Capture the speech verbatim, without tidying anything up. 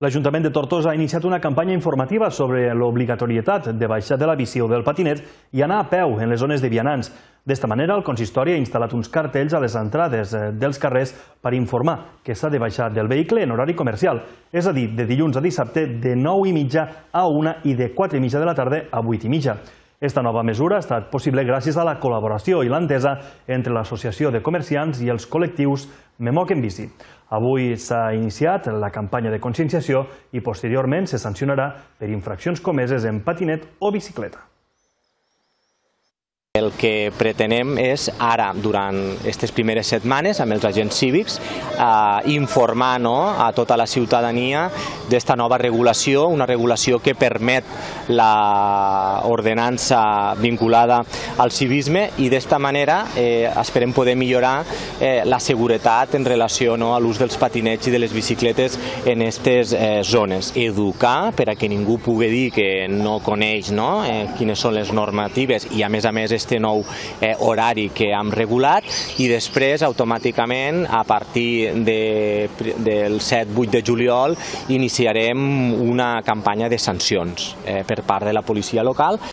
L'Ajuntament de Tortosa ha iniciat una campanya informativa sobre l'obligatorietat de baixar de la bici o del patinet i anar a peu en les zones de vianants. D'esta manera, el consistori ha instal·lat uns cartells a les entrades dels carrers per informar que s'ha de baixar del vehicle en horari comercial, és a dir, de dilluns a dissabte de nou i mitja a una i de quatre i mitja de la tarda a vuit i mitja. Esta nova mesura ha estat possible gràcies a la col·laboració i l'entesa entre l'Associació de Comerciants i els col·lectius Me Moc en Bici. Avui s'ha iniciat la campanya de conscienciació i posteriorment se sancionarà per infraccions comeses en patinet o bicicleta. El que pretenem és ara, durant aquestes primeres setmanes, amb els agents cívics, informar a tota la ciutadania d'esta nova regulació, una regulació que permet l'ordenança vinculada al civisme i d'esta manera esperem poder millorar la seguretat en relació a l'ús dels patinets i de les bicicletes en aquestes zones. Educar per a que ningú pugui dir que no coneix quines són les normatives i a més a més este nou horari que hem regulat i després automàticament a partir del set vuit de juliol iniciarem una campanya de sancions per part de la policia local